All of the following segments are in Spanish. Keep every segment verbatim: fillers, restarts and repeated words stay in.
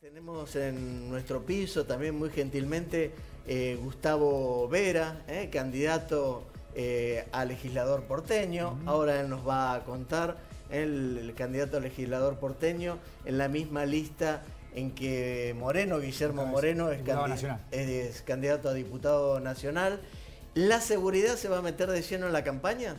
Tenemos en nuestro piso también muy gentilmente eh, Gustavo Vera, eh, candidato eh, a legislador porteño. Uh-huh. Ahora él nos va a contar, el, el candidato a legislador porteño, en la misma lista en que Moreno, Guillermo Moreno, es, candid es candidato a diputado nacional. ¿La seguridad se va a meter de lleno en la campaña?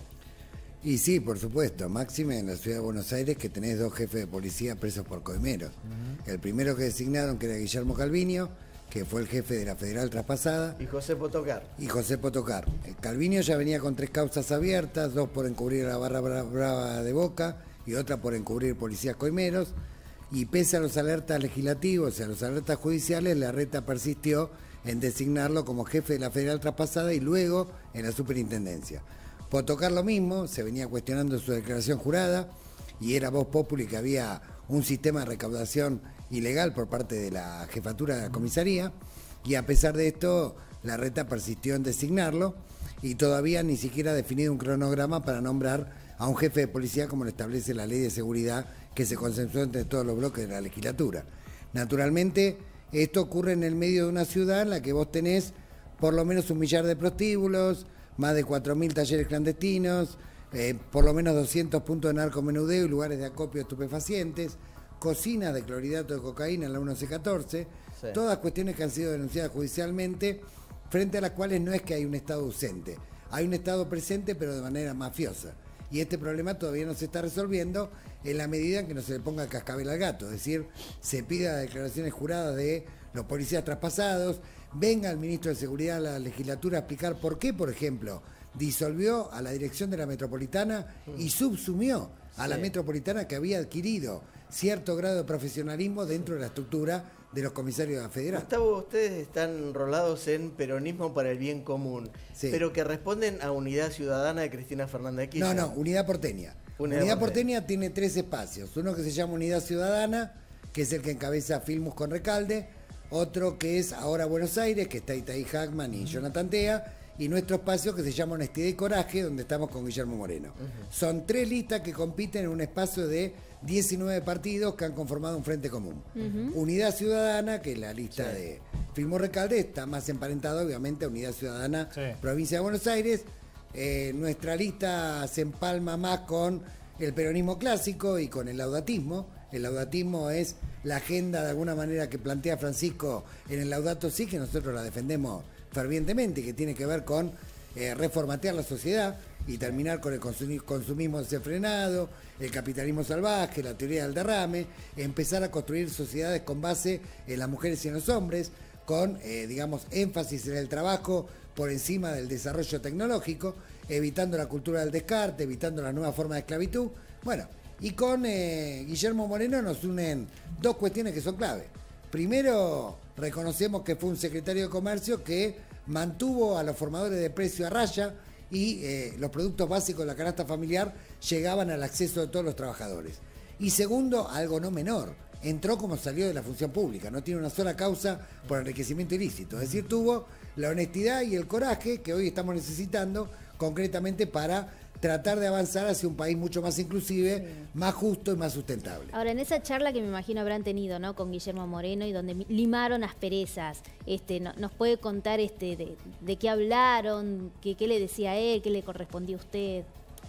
Y sí, por supuesto, máxime en la ciudad de Buenos Aires, que tenés dos jefes de policía presos por coimeros. Uh-huh. El primero que designaron, que era Guillermo Calviño, que fue el jefe de la Federal traspasada. Y José Potocar. Y José Potocar. El Calviño ya venía con tres causas abiertas, dos por encubrir la barra brava de Boca y otra por encubrir policías coimeros. Y pese a los alertas legislativos y a los alertas judiciales, la reta persistió en designarlo como jefe de la Federal traspasada y luego en la superintendencia. Potocar lo mismo, se venía cuestionando su declaración jurada y era voz populi que había un sistema de recaudación ilegal por parte de la jefatura de la comisaría, y a pesar de esto la reta persistió en designarlo y todavía ni siquiera ha definido un cronograma para nombrar a un jefe de policía como lo establece la ley de seguridad que se consensuó entre todos los bloques de la legislatura. Naturalmente esto ocurre en el medio de una ciudad en la que vos tenés por lo menos un millar de prostíbulos, más de cuatro mil talleres clandestinos, eh, por lo menos doscientos puntos de narcomenudeo y lugares de acopio de estupefacientes, cocinas de clorhidrato de cocaína en la uno C catorce, sí. Todas cuestiones que han sido denunciadas judicialmente, frente a las cuales no es que hay un Estado ausente, hay un Estado presente pero de manera mafiosa. Y este problema todavía no se está resolviendo en la medida en que no se le ponga cascabel al gato, es decir, se pida declaraciones juradas de los policías traspasados, venga el ministro de Seguridad a la legislatura a explicar por qué, por ejemplo, disolvió a la dirección de la Metropolitana y subsumió a la sí. Metropolitana, que había adquirido cierto grado de profesionalismo dentro de la estructura de los comisarios de la Federal. Gustavo, ustedes están enrolados en peronismo para el bien común, sí. Pero que responden a Unidad Ciudadana de Cristina Fernández de Kirchner. No, no, Unidad Porteña. Unidad, Unidad porteña. porteña tiene tres espacios. Uno que se llama Unidad Ciudadana, que es el que encabeza Filmus con Recalde. Otro que es Ahora Buenos Aires, que está Itaí Hackman y uh-huh. Jonathan Tea. Y nuestro espacio que se llama Honestidad y Coraje, donde estamos con Guillermo Moreno. Uh-huh. Son tres listas que compiten en un espacio de diecinueve partidos que han conformado un frente común. Uh-huh. Unidad Ciudadana, que es la lista sí. de Filmus Recalde, está más emparentada obviamente a Unidad Ciudadana, sí. Provincia de Buenos Aires. Eh, nuestra lista se empalma más con el peronismo clásico y con el laudatismo. El laudatismo es la agenda de alguna manera que plantea Francisco en el Laudato Si, que nosotros la defendemos fervientemente, que tiene que ver con eh, reformatear la sociedad y terminar con el consumismo desenfrenado, el capitalismo salvaje, la teoría del derrame, empezar a construir sociedades con base en las mujeres y en los hombres, con, eh, digamos, énfasis en el trabajo por encima del desarrollo tecnológico, evitando la cultura del descarte, evitando la nueva forma de esclavitud. Bueno, y con eh, Guillermo Moreno nos unen dos cuestiones que son clave. Primero, reconocemos que fue un secretario de Comercio que mantuvo a los formadores de precio a raya y eh, los productos básicos de la canasta familiar llegaban al acceso de todos los trabajadores. Y segundo, algo no menor, entró como salió de la función pública, no tiene una sola causa por enriquecimiento ilícito. Es decir, tuvo la honestidad y el coraje que hoy estamos necesitando concretamente para tratar de avanzar hacia un país mucho más inclusive, sí. más justo y más sustentable. Ahora, en esa charla que me imagino habrán tenido, ¿no?, con Guillermo Moreno y donde limaron asperezas, este, no, ¿nos puede contar este, de, de qué hablaron, qué, qué le decía a él, qué le correspondía a usted?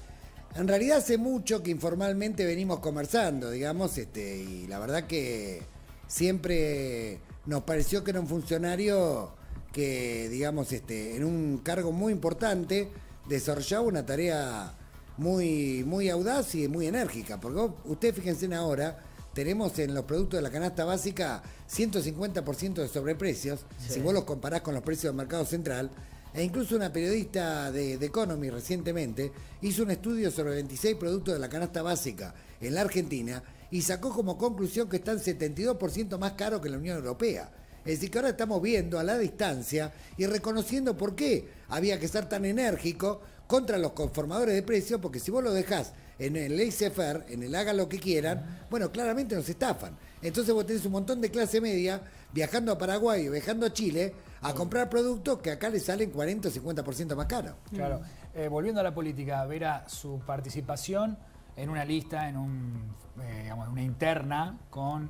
En realidad hace mucho que informalmente venimos conversando, digamos, este, y la verdad que siempre nos pareció que era un funcionario que, digamos, este, en un cargo muy importante, desarrollaba una tarea muy, muy audaz y muy enérgica, porque ustedes fíjense en ahora, tenemos en los productos de la canasta básica ciento cincuenta por ciento de sobreprecios, sí. Si vos los comparás con los precios del mercado central, e incluso una periodista de, de Economy recientemente hizo un estudio sobre veintiséis productos de la canasta básica en la Argentina y sacó como conclusión que están setenta y dos por ciento más caros que la Unión Europea. Es decir, que ahora estamos viendo a la distancia y reconociendo por qué había que ser tan enérgico contra los conformadores de precios, porque si vos lo dejás en el laissez-faire, en el hagan lo que quieran, bueno, claramente nos estafan. Entonces vos tenés un montón de clase media viajando a Paraguay o viajando a Chile a comprar productos que acá les salen cuarenta o cincuenta por ciento más caros. Claro. Eh, volviendo a la política, Vera, su participación en una lista, en un, eh, digamos, una interna con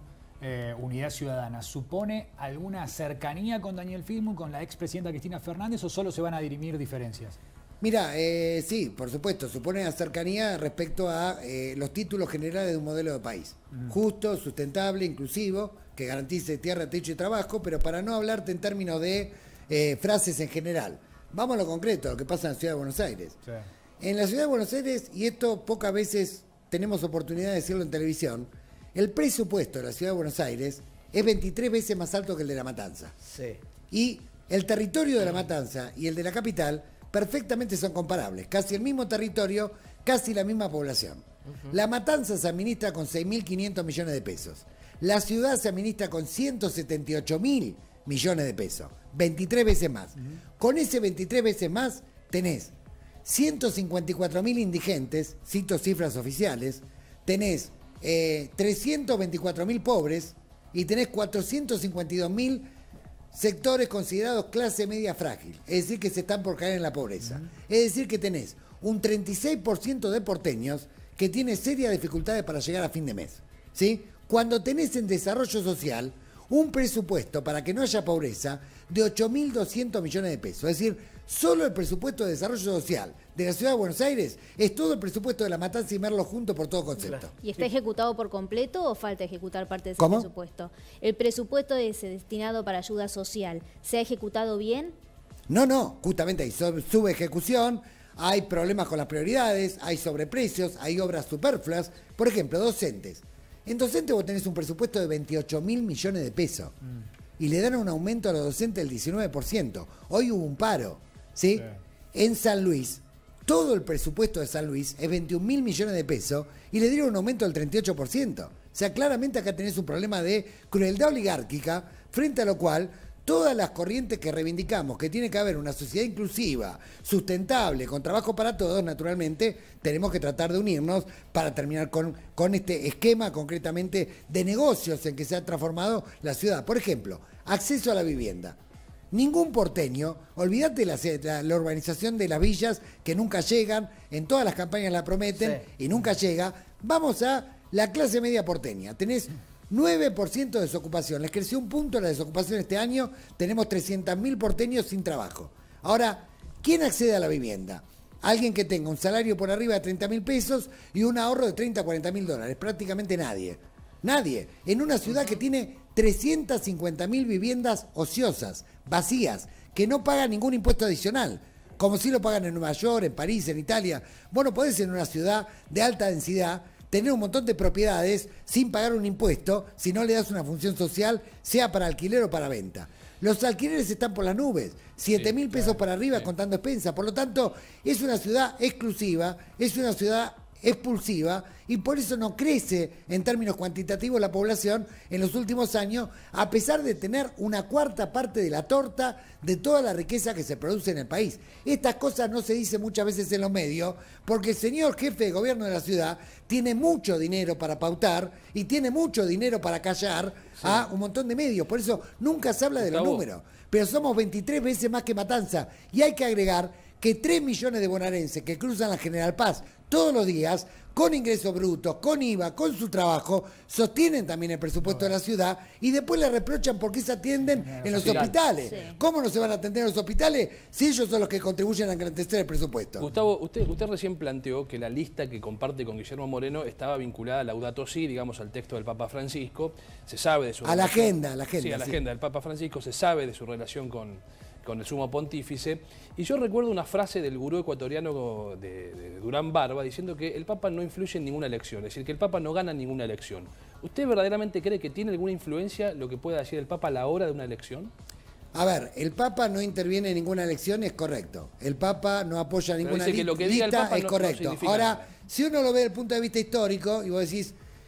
eh, Unidad Ciudadana, ¿supone alguna cercanía con Daniel Filmus, con la expresidenta Cristina Fernández, o solo se van a dirimir diferencias? Mira, eh, sí, por supuesto, supone una cercanía respecto a eh, los títulos generales de un modelo de país. Mm. Justo, sustentable, inclusivo, que garantice tierra, techo y trabajo, pero para no hablarte en términos de eh, frases en general. Vamos a lo concreto, a lo que pasa en la Ciudad de Buenos Aires. Sí. En la Ciudad de Buenos Aires, y esto pocas veces tenemos oportunidad de decirlo en televisión, el presupuesto de la Ciudad de Buenos Aires es veintitrés veces más alto que el de La Matanza. Sí. Y el territorio de La Matanza y el de la capital perfectamente son comparables. Casi el mismo territorio, casi la misma población. Uh-huh. La Matanza se administra con seis mil quinientos millones de pesos. La ciudad se administra con ciento setenta y ocho mil millones de pesos. veintitrés veces más. Uh-huh. Con ese veintitrés veces más tenés ciento cincuenta y cuatro mil indigentes, cito cifras oficiales, tenés eh, trescientos veinticuatro mil pobres y tenés cuatrocientos cincuenta y dos mil sectores considerados clase media frágil, es decir, que se están por caer en la pobreza. Uh-huh. Es decir, que tenés un treinta y seis por ciento de porteños que tiene serias dificultades para llegar a fin de mes. ¿Sí? Cuando tenés en desarrollo social un presupuesto para que no haya pobreza de ocho mil doscientos millones de pesos. Es decir, solo el presupuesto de desarrollo social de la Ciudad de Buenos Aires es todo el presupuesto de La Matanza y Merlo junto por todo concepto. ¿Y está ejecutado por completo o falta ejecutar parte de ese ¿Cómo? presupuesto? ¿El presupuesto ese destinado para ayuda social se ha ejecutado bien? No, no, justamente hay subejecución, hay problemas con las prioridades, hay sobreprecios, hay obras superfluas. Por ejemplo, docentes. En docentes vos tenés un presupuesto de veintiocho mil millones de pesos mm. y le dan un aumento a los docentes del diecinueve por ciento. Hoy hubo un paro, ¿sí? Sí. En San Luis, todo el presupuesto de San Luis es veintiún mil millones de pesos y le dieron un aumento del treinta y ocho por ciento. O sea, claramente acá tenés un problema de crueldad oligárquica, frente a lo cual todas las corrientes que reivindicamos, que tiene que haber una sociedad inclusiva, sustentable, con trabajo para todos, naturalmente, tenemos que tratar de unirnos para terminar con, con este esquema concretamente de negocios en que se ha transformado la ciudad. Por ejemplo, acceso a la vivienda. Ningún porteño, olvídate la, la, la urbanización de las villas que nunca llegan, en todas las campañas la prometen sí. y nunca llega. Vamos a la clase media porteña. Tenés nueve por ciento de desocupación. Les creció un punto la desocupación este año. Tenemos trescientos mil porteños sin trabajo. Ahora, ¿quién accede a la vivienda? Alguien que tenga un salario por arriba de treinta mil pesos y un ahorro de treinta a cuarenta mil dólares. Prácticamente nadie. Nadie. En una ciudad que tiene trescientas cincuenta mil viviendas ociosas, vacías, que no pagan ningún impuesto adicional. Como si lo pagan en Nueva York, en París, en Italia. Vos no podés en una ciudad de alta densidad tener un montón de propiedades sin pagar un impuesto si no le das una función social, sea para alquiler o para venta. Los alquileres están por las nubes, siete mil pesos claro, para arriba sí. contando expensas. Por lo tanto, es una ciudad exclusiva, es una ciudad expulsiva y por eso no crece en términos cuantitativos la población en los últimos años, a pesar de tener una cuarta parte de la torta de toda la riqueza que se produce en el país. Estas cosas no se dicen muchas veces en los medios porque el señor jefe de gobierno de la ciudad tiene mucho dinero para pautar y tiene mucho dinero para callar sí. a un montón de medios. Por eso nunca se habla de los números. Pero somos veintitrés veces más que Matanza y hay que agregar que tres millones de bonaerenses que cruzan la General Paz todos los días, con ingresos brutos, con I V A, con su trabajo, sostienen también el presupuesto de la ciudad y después le reprochan por qué se atienden en los hospitales. Sí. ¿Cómo no se van a atender en los hospitales si ellos son los que contribuyen a engrandecer el presupuesto? Gustavo, usted, usted recién planteó que la lista que comparte con Guillermo Moreno estaba vinculada a Laudato Si, digamos, al texto del Papa Francisco. Se sabe de su A relación, la agenda, a la agenda. Sí, a la sí. agenda del Papa Francisco, se sabe de su relación con... con el sumo pontífice, y yo recuerdo una frase del gurú ecuatoriano de, de Durán Barba diciendo que el Papa no influye en ninguna elección, es decir, que el Papa no gana ninguna elección. ¿Usted verdaderamente cree que tiene alguna influencia lo que pueda decir el Papa a la hora de una elección? A ver, el Papa no interviene en ninguna elección, es correcto. El Papa no apoya Pero ninguna dice que lo que diga el lista, Papa es no, correcto. no Ahora, nada. si uno lo ve desde el punto de vista histórico y vos decís,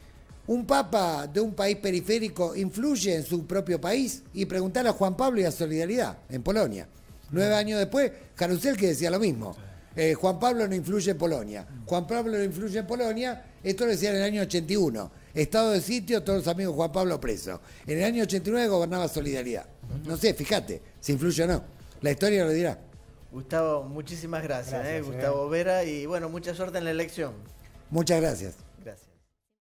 un papa de un país periférico influye en su propio país, y preguntar a Juan Pablo y a Solidaridad en Polonia. Nueve años después, Carusel que decía lo mismo. Eh, Juan Pablo no influye en Polonia. Juan Pablo no influye en Polonia. Esto lo decía en el año ochenta y uno. Estado de sitio, todos los amigos de Juan Pablo presos. En el año ochenta y nueve gobernaba Solidaridad. No sé, fíjate, si influye o no. La historia lo dirá. Gustavo, muchísimas gracias, gracias eh, Gustavo Vera, y bueno, mucha suerte en la elección. Muchas gracias.